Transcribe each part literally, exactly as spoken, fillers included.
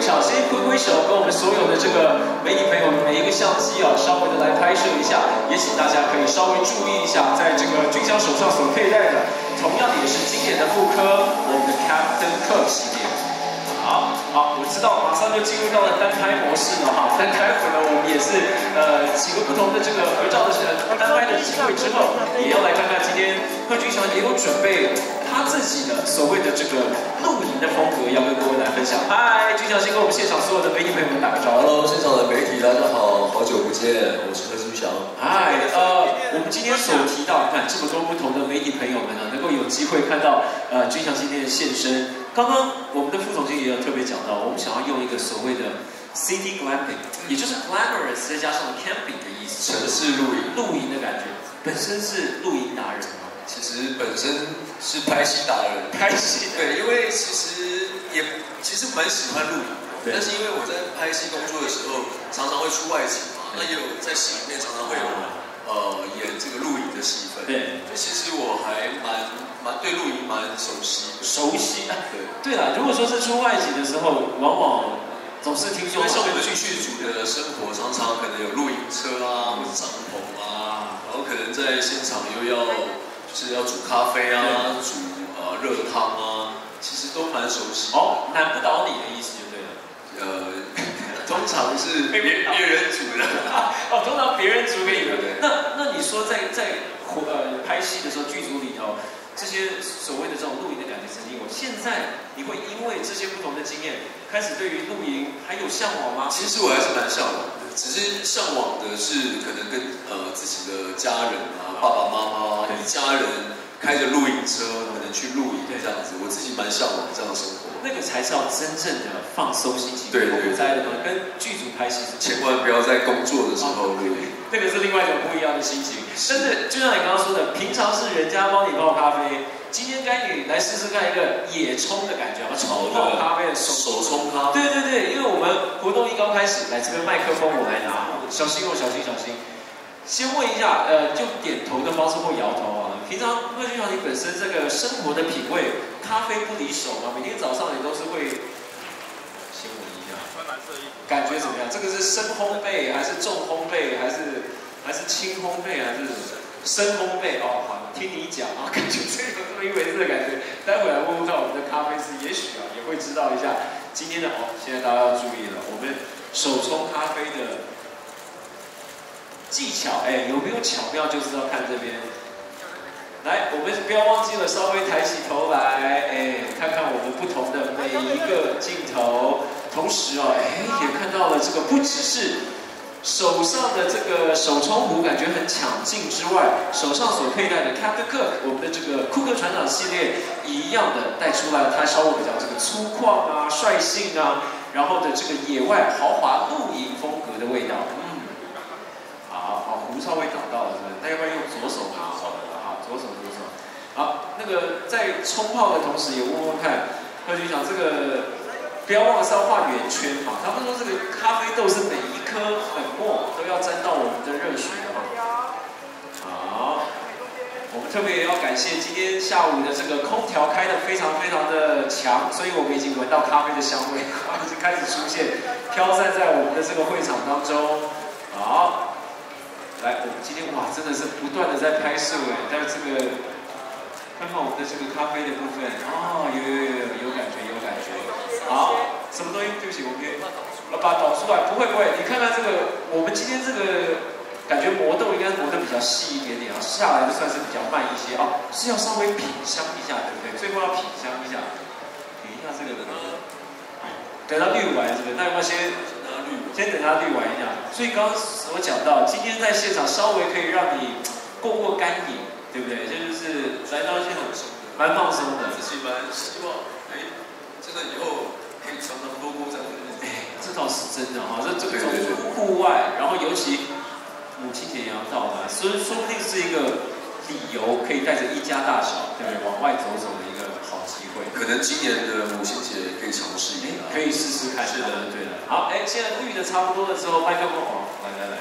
场，先挥挥手，跟我们所有的这个媒体朋友们每一个相机啊，稍微的来拍摄一下，也请大家可以稍微注意一下，在这个军饷手上所佩戴的，同样的也是经典的复刻，我们的 Captain Kirk 系列。好，好，我知道，马上就进入到了单拍模式了哈。单拍呢，我们也是呃几个不同的这个合照的呃单拍的机会之后，也要来看看今天贺军翔也有准备他自己的所谓的这个露营的风格，要跟各位来分享。嗨，军翔先跟我们现场所有的媒体朋友们打个招呼。 Hello， 现场的媒体大家好，好久不见，我是贺军翔。 嗨，呃，我们今天所提到，你看这么多不同的媒体朋友们呢，能够有机会看到呃军翔今天的现身。刚刚我们的副总经理也有特别讲到，我们想要用一个所谓的 city glamping， 也就是 glamorous 再加上 camping 的意思， 城市露营， 露营的感觉。本身是露营达人吗？ 其实本身是拍戏达人， 拍戏对，因为其实也其实蛮喜欢露营，但是因为我在拍戏工作的时候，常常会出外景嘛，那也有在戏里面常常会有呃演这个露营的戏份， 对， 所以其实我还蛮蛮对露营蛮熟悉的， 熟悉啊， 对， 对了，如果说是出外景的时候，往往总是听说， 因为像我们剧组的生活，常常可能有露营车啊，或者帐篷啊，然后可能在现场又要就是要煮咖啡啊，煮呃热汤啊，其实都蛮熟悉。 哦，难不倒你的意思就对了。 呃，通常是别别人煮的。 哦，通常别人煮给你的。那那你说在在呃拍戏的时候，剧组里头这些所谓的这种露营的感觉曾经有，现在你会因为这些不同的经验，开始对于露营还有向往吗？ 其实我还是蛮向往的，只是向往的是可能跟呃自己的家人啊，爸爸妈妈、一家人开着露营车，可能去露营这样子，我自己蛮向往这样的生活。 那个才叫真正的放松心情， 对对在的嘛，跟剧组拍戏是千万不要在工作的时候露营， 那个是另外一种不一样的心情。但是就像你刚刚说的，平常是人家帮你泡咖啡，今天该你来试试看一个野冲的感觉，冲泡咖啡的手手冲咖啡。 对对对，因为我们活动一刚开始，来这边麦克风我来拿，小心哦，小心小心。先问一下，呃，就点头的方式或摇头啊。平常贺军翔，你本身这个生活的品味，咖啡不离手嘛？每天早上你都是会先闻一下，穿蓝色衣服，感觉怎么样？这个是深烘焙还是重烘焙，还是还是轻烘焙，还是深烘焙？哦，好，听你讲啊，感觉这有这么一回事的感觉。待会来问问看我们的咖啡师，也许啊也会知道一下今天的哦。现在大家要注意了，我们手冲咖啡的技巧，哎，有没有巧妙就知道看这边。来，我们不要忘记了，稍微抬起头来，哎，看看我们不同的每一个镜头。同时哦，哎，也看到了这个不只是手上的这个手冲壶感觉很抢镜之外，手上所佩戴的 Captain Kirk， 我们的这个库克船长系列一样的带出来，它稍微比较这个粗犷啊、率性啊，然后的这个野外豪华露营风格的味道。嗯，好，好，壶稍微打到了，是不是？那要不要用左手拿？好的，好，左手左手。好，那个在冲泡的同时，也问问看，贺局长，这个不要忘了是要画圆圈嘛。他们说这个咖啡豆是每一颗粉末都要沾到我们的热水的嘛。好，我们特别也要感谢今天下午的这个空调开得非常非常的强，所以我们已经闻到咖啡的香味，已经开始出现，飘散在我们的这个会场当中。好，来，我们今天哇，真的是不断的在拍摄哎，但是这个。看看我们的这个咖啡的部分，哦，有有有有有感觉有感觉。好，什么东西？对不起，我们把它导出来。不会不会，你看看这个，我们今天这个感觉磨豆应该磨得比较细一点点啊，下来的算是比较慢一些啊，是要稍微品香一下，对不对？最后要品香一下，品一下这个的。等它滤完这个，那要不要先先等它滤完一下？所以刚刚我讲到，今天在现场稍微可以让你过过干瘾。对不对？这就是来到现场蛮放松的， 自己蛮希望，哎，真的以后可以常常多过这样的日子。 哎，这倒是真的哈，这这种户外，然后尤其母亲节也要到了，所以说不定是一个理由，可以带着一家大小，对不对？往外走走的一个好机会。 可能今年的母亲节可以尝试一下， 可以试试看。是的，对的。好，哎，现在绿的差不多了之后，麦克风哦，来来来。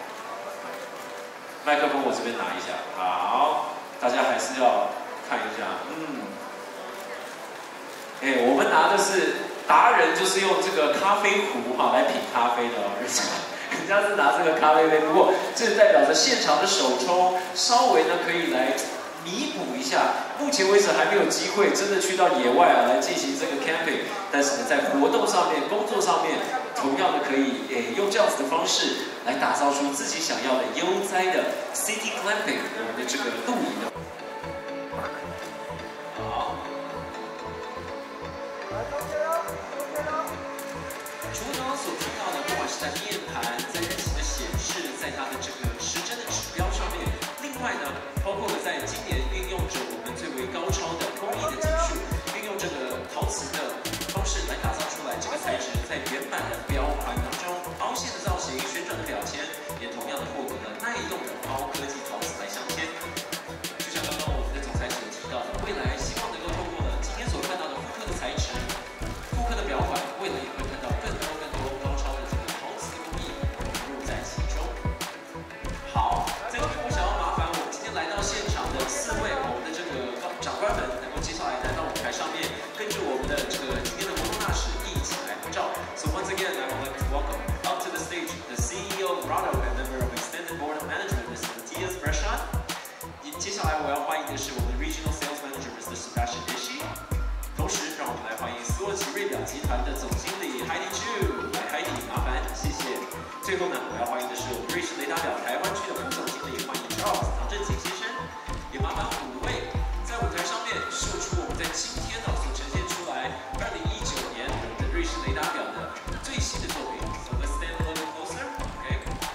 麦克风我这边拿一下，好，大家还是要看一下，嗯，哎，我们拿的是达人就是用这个咖啡壶哈来品咖啡的哦，人家是拿这个咖啡杯，不过这代表着现场的手冲稍微呢可以来弥补一下。目前为止还没有机会真的去到野外啊来进行这个 camping， 但是呢在活动上面、工作上面，同样的可以诶用这样子的方式来打造出自己想要的悠哉的 city camping， 我们的这个露营的。好。除了刚刚所提到的，不管是在面盘、在日期的显示，在它的这个时针的指标上面，另外呢，包括了在今年运用着我们最为高超的工艺的技术，运用这个陶瓷的方式来打造出来这个材质，在原版的表盘当中，凹陷的造型、旋转的表签，也同样的获得了耐用的高科技陶瓷来镶嵌。就像刚刚我们的总裁所提到的，未来希望能够透过了今天所看到的复刻的材质、复刻的表款，未来也会看到更多更多高超的这个陶瓷工艺融入在其中。好，这个我想要麻烦我们今天来到现场的四位我们的这个长官们，能够接下来来到舞台上面，跟着我们的这个今天的活动大使一起来合照。So once again, I would like to welcome up to the stage the C E O of Grotto and member of Extended Board of Management, Mister Matthias Breschan。接下来我要欢迎的是我们的 Regional Sales Manager, Mister Sebastian Ishi。同时，让我们来欢迎斯沃琪瑞表集团的总经理 Heidi Chu。来 ，Heidi， 麻烦，谢谢。最后呢，我要欢迎的是我们瑞士雷达表台湾区的副总经理，欢迎 Charles 唐振景先生。也麻烦五位在舞台上面秀出我们在今天呢所呈现出来二零一九年我们的瑞士雷达表的最新的作品。So let's stand a little closer, okay?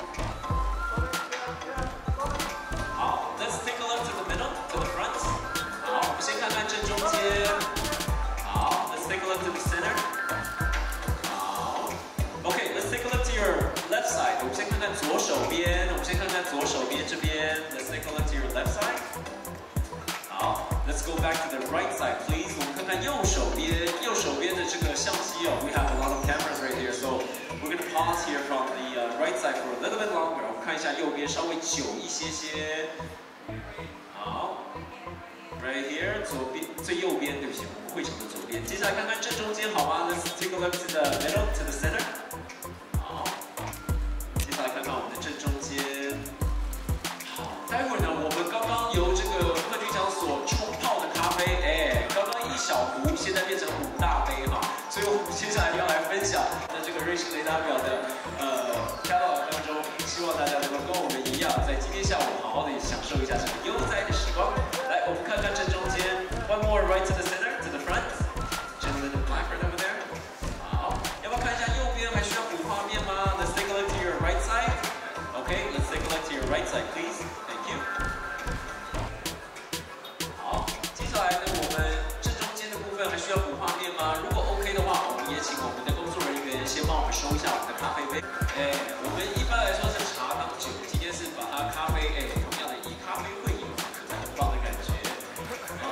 好 ，Let's take a look to the middle, to the front. 好，我们先看看正中间。好 ，Let's take a look to the center. 好 ，OK, let's take a look to your left side. 我们先看看左手边，我们先看看左手边这边。Let's take a look to your left side. 好 ，Let's go back to the right side, please. 我们看看右手边，右手边的这个相机哦。We have a lot of cameras right here, so we're going to pause here from the uh, right side for a little bit longer. 我们看一下右边稍微久一些些。好 ，right here， 左边最右边，对不起，我们会场的左边。接下来看看正中间好吗 ？Let's take a look to the middle, to the center. 好，接下来看看我们的正中间。好，待会儿呢，我们刚刚由这个贺局长所冲泡的咖啡，哎，刚刚一小壶，现在变成五大杯哈，所以我们接下来要来分享在这个瑞士雷达表的呃 catalog 当中，希望大家能够跟我们一样，在今天下午好好的享受一下这个悠哉的时光。来，我们看看正中间 ，one more right to the center, to the front, gentleman in black right over there。好，要不要看一下右边还需要补画面吗 ？Let's take a look to your right side. Okay, let's take a look to your right side, please. Thank you. 好，接下来呢，我们正中间的部分还需要补画面吗？如果 OK 的话，我们也请我们的工作人员先帮我们收一下我们的咖啡杯。哎，我们一般来说是茶当酒，今天是把它咖啡，哎，同样的以咖啡会友，很棒的感觉。啊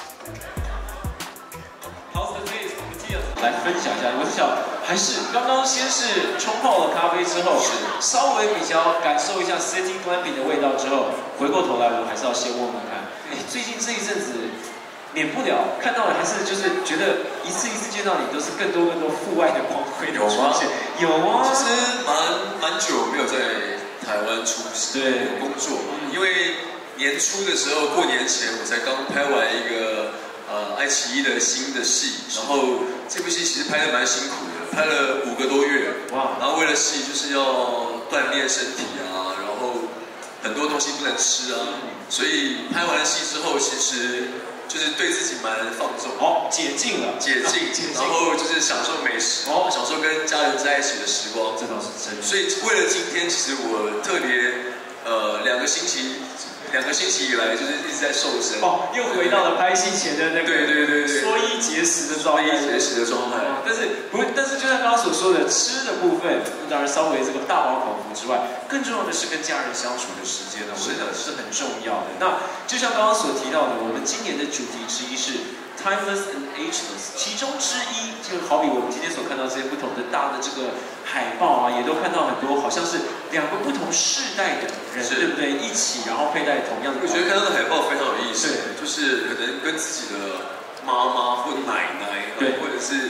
，How's the taste, Matthias？ 来分享一下，我是想还是刚刚先是冲泡了咖啡之后，稍微比较感受一下 city glamping 的味道之后，回过头来我还是要先问问看，哎，最近这一阵子免不了看到的还是就是觉得一次一次见到你都是更多更多户外的光辉的出现，有啊， 其实蛮蛮久没有在台湾出对工作，因为年初的时候过年前我才刚拍完一个呃爱奇艺的新的戏，然后这部戏其实拍的蛮辛苦的，拍了五个多月，哇，然后为了戏就是要锻炼身体啊，然后很多东西不能吃啊，所以拍完了戏之后，其实就是对自己蛮放纵， 哦，解禁了， 解禁，然后就是享受美食，哦，享受跟家人在一起的时光， 这倒是真的。 所以为了今天，其实我特别呃两个星期。两个星期以来，就是一直在瘦身哦，又回到了拍戏前的那个对对对对缩衣节食的状态， 缩衣节食的状态。 但是不，但是就像刚刚所说的，吃的部分当然稍微这个大饱口福之外，更重要的是跟家人相处的时间呢，真的是很重要的。那就像刚刚所提到的，我们今年的主题之一是 Timeless and Ageless， 其中之一就好比我们今天所看到这些不同的大的这个海报啊，也都看到很多好像是两个不同世代的人，对不对？一起然后佩戴同样的。 我觉得看到的海报非常有意思，就是可能跟自己的妈妈或奶奶，对，或者是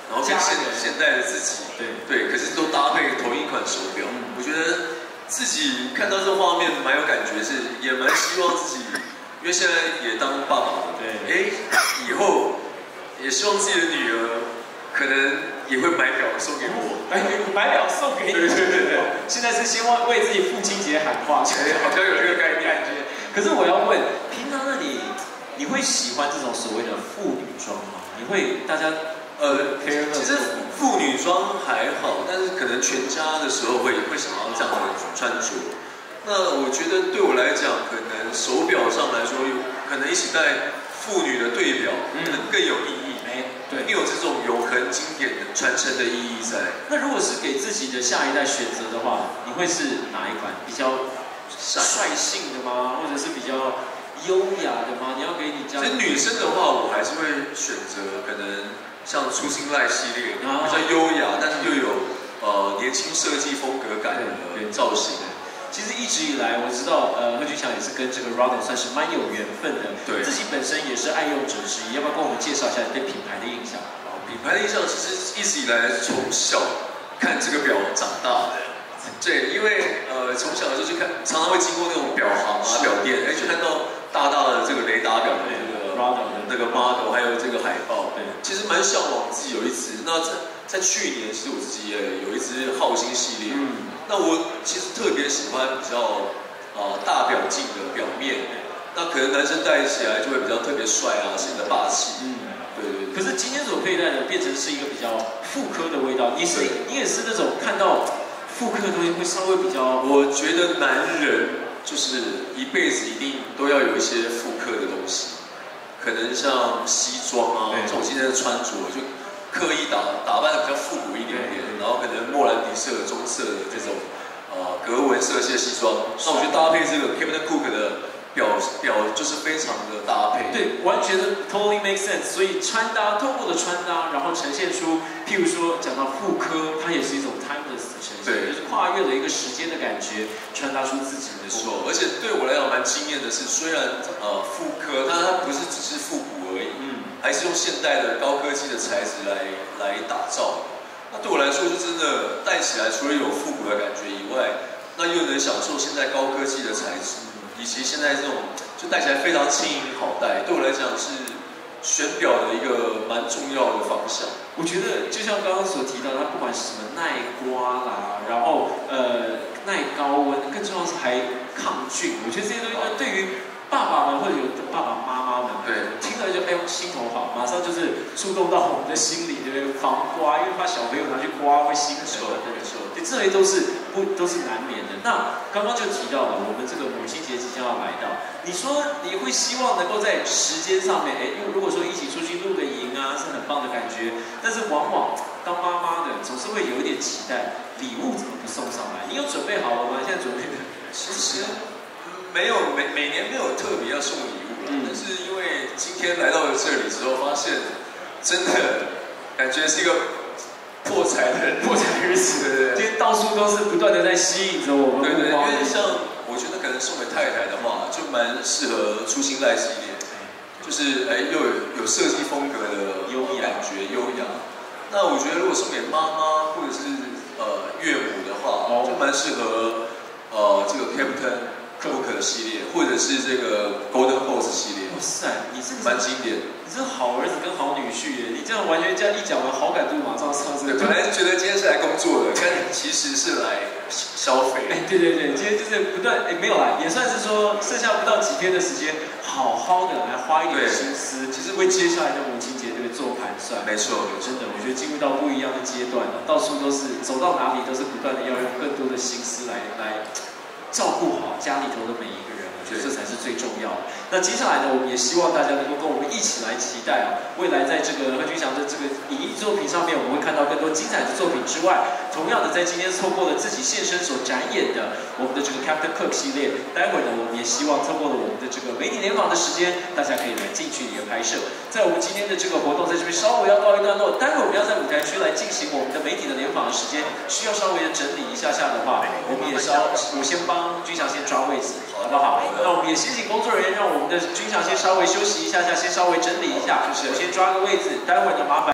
然后跟现现代的自己， 对对，可是都搭配同一款手表，嗯、我觉得自己看到这个画面蛮有感觉，是也蛮希望自己，因为现在也当爸爸了， 对， 哎，以后也希望自己的女儿可能也会买表送给我， 买买表送给你， 对对对对， 现在是希望为自己父亲节喊话， 哎，好像有这个概念。 可是我要问，平常那你你会喜欢这种所谓的妇女装吗？你会大家？ 呃，其实妇女装还好，但是可能全家的时候会会想要这样的穿着。那我觉得对我来讲，可能手表上来说，可能一起戴妇女的对表，可能更有意义。 哎，对， 更有这种永恒经典的传承的意义在。 那如果是给自己的下一代选择的话，你会是哪一款？比较率性的吗？或者是比较优雅的吗？你要给你家。 其实女生的话，我还是会选择可能。像初心赖系列，比较优雅，但是又有呃年轻设计风格感的造型。 其实一直以来，我知道呃贺军翔也是跟这个 Rado 算是蛮有缘分的， 对， 自己本身也是爱用者之一，要不要跟我们介绍一下你对品牌的印象？ 品牌的印象其实一直以来从小看这个表长大的，对，因为呃从小的时候就看，常常会经过那种表行啊、表店，哎，就看到大大的这个雷达表的这个 Rado 的那个 model， 还有这个海报，对，其实蛮向往自己有一只。那在在去年，其实我自己也有一只浩星系列，嗯，那我其实特别喜欢比较呃大表径的表面，那可能男生戴起来就会比较特别帅啊，显得霸气，嗯，对对对。 可是今天所佩戴的变成是一个比较复刻的味道，你是你也是那种看到复刻的东西会稍微比较， 我觉得男人就是一辈子一定都要有一些复刻的东西。可能像西装啊，我今天的穿着就刻意打打扮的比较复古一点点，然后可能莫兰迪色、棕色的这种呃格纹色系的西装，那我觉得搭配这个 Captain Cook 的表表就是非常的搭配。 对，完全的 totally make sense。所以穿搭，透过的穿搭，然后呈现出，譬如说讲到复刻，它也是一种 timeless 的呈现，对，就是跨越了一个时间的感觉，穿搭出自己的风格。 而且对我来讲蛮惊艳的是，虽然呃复刻，但它不是只是复古而已，嗯，还是用现代的高科技的材质来来打造。那对我来说，就真的戴起来，除了有复古的感觉以外，那又能享受现在高科技的材质。以及现在这种就戴起来非常轻盈好戴，对我来讲是选表的一个蛮重要的方向。 我觉得就像刚刚所提到，它不管是什么耐刮啦，然后呃耐高温，更重要是还抗菌。我觉得这些东西呢，对于爸爸们或者有爸爸妈妈们， 对， 听了就哎呦心头好，马上就是触动到我们的心里，对不对？防刮，因为怕小朋友拿去刮会心疼，对不对？对，这些都是不都是难免的。那刚刚就提到了，我们这个母亲节即将要来到，你说你会希望能够在时间上面，哎，因为如果说一起出去露个营啊，是很棒的感觉。但是往往当妈妈的总是会有一点期待，礼物怎么不送上来？你有准备好了吗？现在准备的？ 其实没有，每每年没有特别要送礼物了，嗯、但是因为今天来到了这里之后，发现真的感觉是一个破财的破财日子，对对，今天到处都是不断的在吸引着我们。 对对，因为像我觉得可能送给太太的话，就蛮适合初心赖系列，就是哎又有有设计风格的优雅感觉，优雅。那我觉得如果送给妈妈或者是呃岳母的话，哦、就蛮适合呃这个 Captain Cook 的系列，或者是这个 Golden Horse 系列。 哇塞，你这个蛮经典。 你这好儿子跟好女婿耶！你这样完全这样一讲完，好感度马上上升。 对，本来觉得今天是来工作的，但其实是来消费。 哎，对对对，今天就是不断哎没有啦，也算是说剩下不到几天的时间，好好的来花一点心思，其实为接下来的母亲节这个做盘算。 没错， 真的，我觉得进入到不一样的阶段了，到处都是走到哪里都是不断的要用更多的心思来来照顾好家里头的每一个人。我觉得这才是最重要的。那接下来呢，我们也希望大家能够跟我们一起来期待啊，未来在这个贺军翔的这个影艺作品上面，我们会看到更多精彩的作品之外，同样的在今天透过了自己现身所展演的我们的这个 Captain Cook 系列，待会儿呢，我们也希望透过了我们的这个媒体联访的时间，大家可以来近距离的拍摄。在我们今天的这个活动在这边稍微要告一段落，待会儿我们要在舞台区来进行我们的媒体的联访的时间，需要稍微的整理一下下的话，我们也稍我先帮军翔先抓位置，好不好？那我们也先请工作人员让我们的军翔先稍微休息一下下，先稍微整理一下，就是先抓个位置，待会儿呢麻烦。